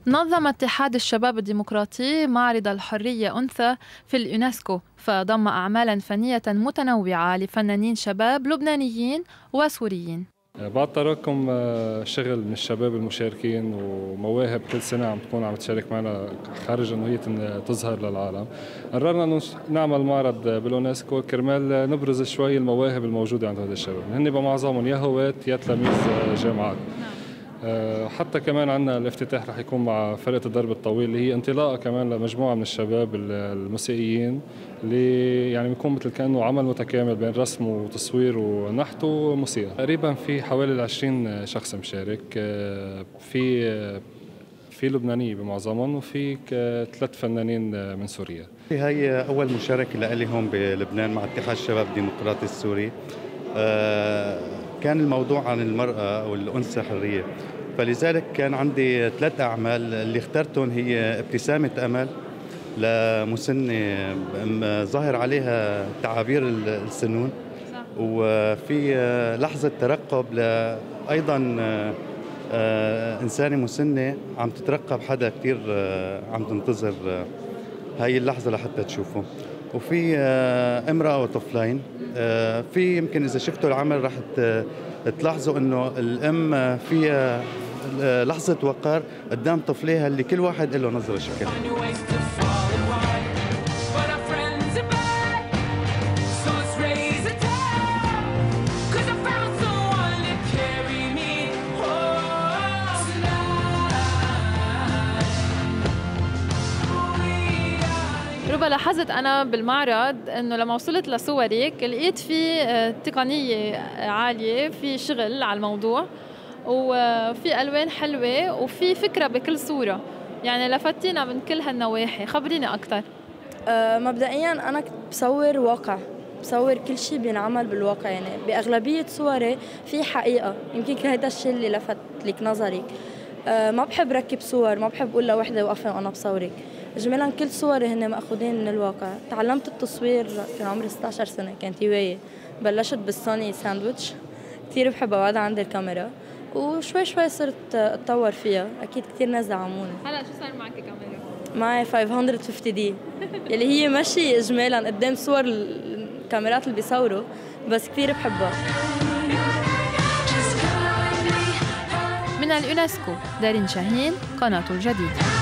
نظم اتحاد الشباب الديمقراطي معرض الحرية أنثى في اليونسكو، فضم أعمالا فنية متنوعة لفنانين شباب لبنانيين وسوريين. بعد تراكم شغل من الشباب المشاركين ومواهب كل سنة عم تكون عم تشارك معنا خارج انه هي تظهر للعالم، قررنا نعمل معرض باليونسكو كرمال نبرز شوي المواهب الموجودة عند هذا الشباب، هن بمعظمهم يا هواة يا تلاميذ جامعات. حتى كمان عندنا الافتتاح رح يكون مع فرقة الدرب الطويل اللي هي انطلاقة كمان لمجموعة من الشباب الموسيقيين اللي يعني بيكون مثل كأنه عمل متكامل بين رسم وتصوير ونحت وموسيقى. تقريبا في حوالي 20 شخص مشارك، في لبنانية بمعظمهم وفي 3 فنانين من سوريا. هي أول مشاركة لي هون بلبنان مع اتحاد الشباب الديمقراطي السوري. كان الموضوع عن المرأة والأنثى حرية، فلذلك كان عندي 3 أعمال اللي اخترتهم. هي ابتسامة أمل لمسنة ظاهر عليها تعابير السنون، وفي لحظة ترقب أيضا إنسانة مسنة عم تترقب حدا كتير عم تنتظر هاي اللحظة لحتى تشوفه. وفي امرأة وطفلين. في يمكن إذا شفتوا العمل رح تلاحظوا إنه الأم فيها لحظة وقار قدام طفليها اللي كل واحد له نظرة شكل. ربا لاحظت أنا بالمعرض إنه لما وصلت لصورك لقيت في تقنية عالية، في شغل على الموضوع وفي ألوان حلوة وفي فكرة بكل صورة، يعني لفتينا من كل هالنواحي. خبريني أكتر. مبدئياً أنا كنت بصور واقع، بصور كل شيء بينعمل بالواقع، يعني بأغلبية صوري في حقيقة. يمكن هذا الشيء اللي لفت لك نظرك. ما بحب ركب صور، ما بحب أقول لوحدة وقفي وأنا بصورك. إجمالاً كل صوري هن مأخوذين من الواقع. تعلمت التصوير كان عمري 16 سنة، كانت هواية. بلشت بالسوني ساندويتش، كتير بحب أقعد عند الكاميرا وشوي شوي صرت أتطور فيها. أكيد كتير ناس دعموني. هلا شو صار معك كاميرا؟ معي 550 دي يلي هي مشي إجمالاً قدام صور الكاميرات اللي بيصوروا، بس كتير بحبها. من اليونسكو، دارين شاهين، قناة الجديد.